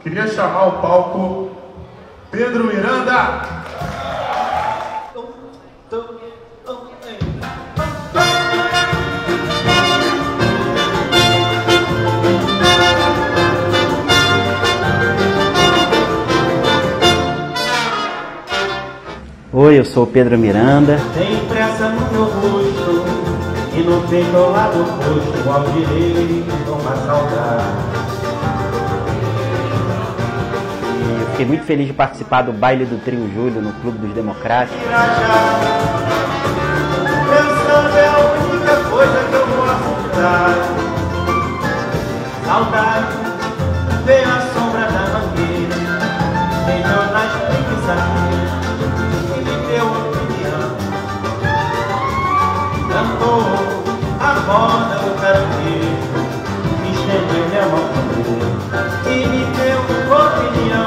Queria chamar ao palco Pedro Miranda. Oi, eu sou o Pedro Miranda. Tem pressa no meu rosto e no peito ao lado oposto ao direito uma saudade. Eu fiquei muito feliz de participar do baile do Trio Júlio no Clube dos Democráticos. Pensando é a única coisa que eu posso dar. Saudade veio a sombra da mangueira, melhor nas preguiçadeiras. Cantou a roda do caranguejo, me estendeu minha mão e me deu opinião.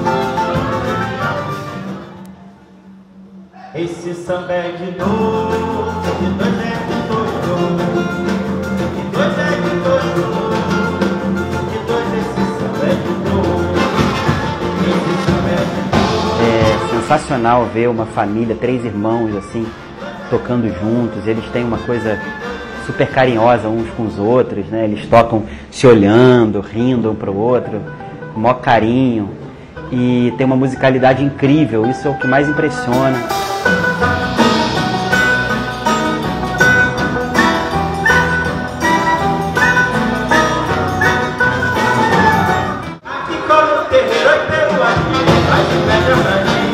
Esse samba é de dois, de dois é de dois, de dois é de dois, de dois esse samba é de dois, esse samba é de dois. É sensacional ver uma família, 3 irmãos assim, tocando juntos. Eles têm uma coisa super carinhosa uns com os outros, né? Eles tocam se olhando, rindo um para o outro, com o maior carinho, e tem uma musicalidade incrível. Isso é o que mais impressiona. Aqui corre o terreiro e pelo aqui, mas o pé é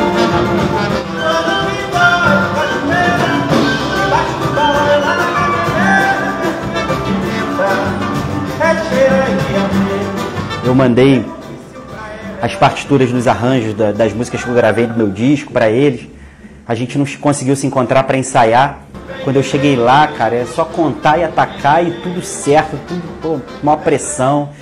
Eu mandei as partituras dos arranjos das músicas que eu gravei do meu disco para eles. A gente não conseguiu se encontrar para ensaiar. Quando eu cheguei lá, cara, é só contar e atacar e tudo certo, tudo, pô, maior pressão.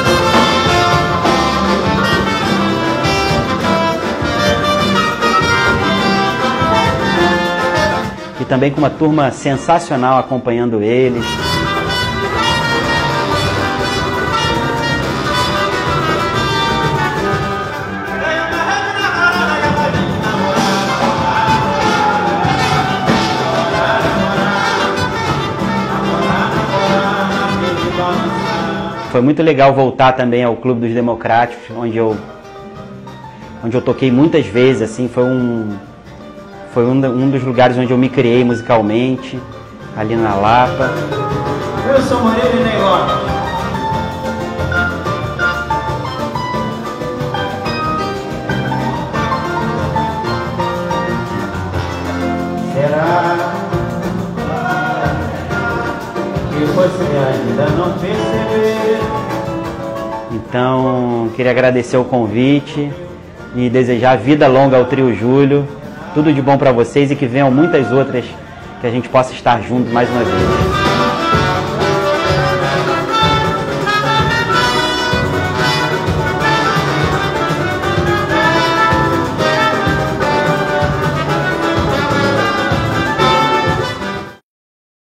E também com uma turma sensacional acompanhando eles. Foi muito legal voltar também ao Clube dos Democráticos, onde eu toquei muitas vezes, assim, foi um dos lugares onde eu me criei musicalmente, ali na Lapa. Eu sou Moreira e Ney Lopes. Será que você ainda não percebeu? Então, queria agradecer o convite e desejar vida longa ao Trio Júlio. Tudo de bom para vocês e que venham muitas outras, que a gente possa estar junto mais uma vez.